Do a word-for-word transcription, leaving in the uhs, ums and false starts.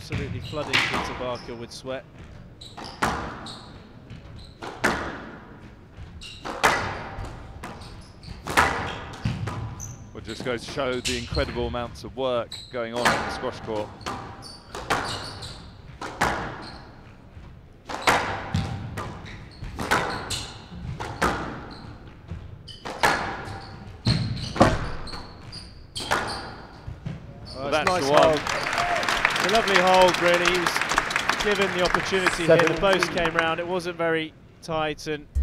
absolutely flooding Peter Barker with sweat. Well, just goes to show the incredible amounts of work going on on the squash court. Oh, Well, it's that's nice the one. hold. It's a lovely hold, really. He was given the opportunity here. The post came round. It wasn't very tight, and